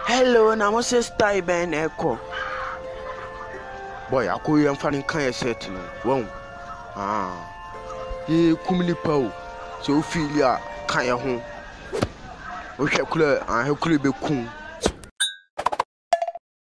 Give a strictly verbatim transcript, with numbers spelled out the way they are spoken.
Hello, na mo sister Ben Echo. Boy, I call you funny kind of setting. Won't ah, ye kumili pow. So feel ya kind of home. We shall clear and he could be cool.